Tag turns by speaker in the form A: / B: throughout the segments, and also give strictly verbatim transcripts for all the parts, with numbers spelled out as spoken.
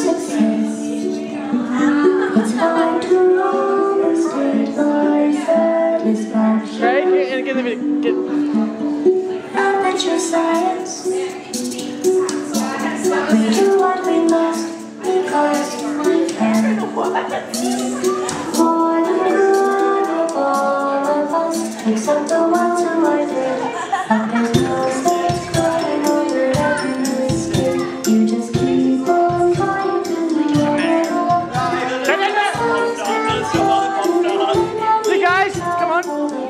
A: success. It's hard to overstate my satisfaction.
B: Right? And get the get.
A: Amateur science. We do what we must because we can. For the good of all of us, except the ones who are dead. But there's no sense crying over every mistake. You just keep on trying to do your best.
B: Hey guys, come on.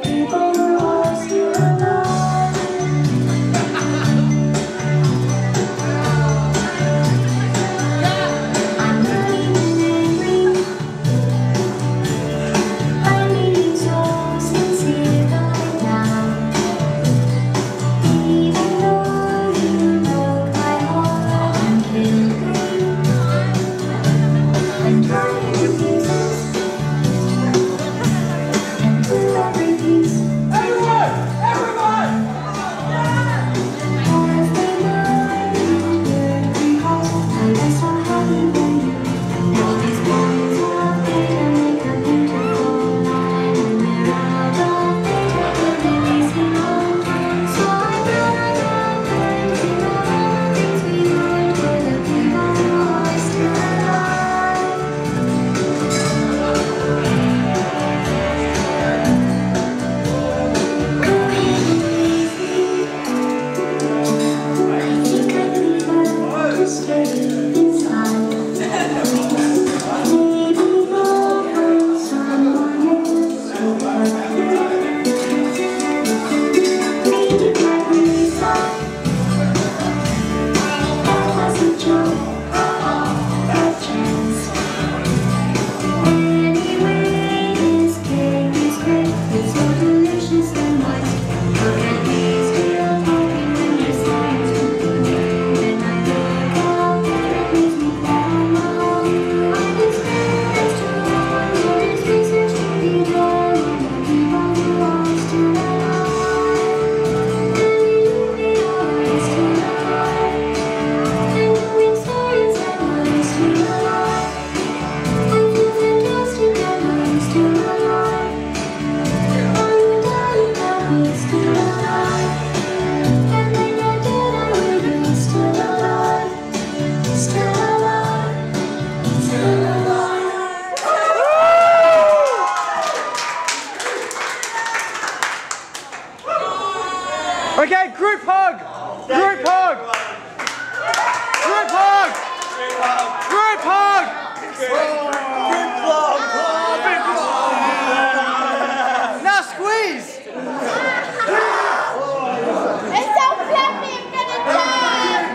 B: Okay, group hug! Group hug! Group hug! Group hug! Now squeeze!
C: It's so fluffy, I'm gonna die!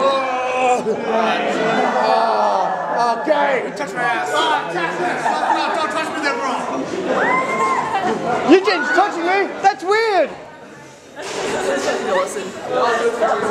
B: Oh, okay.
D: Touch my ass. Oh, touch my ass. No, don't touch me there, bro.
B: You didn't touching me? That's weird!
E: Listen.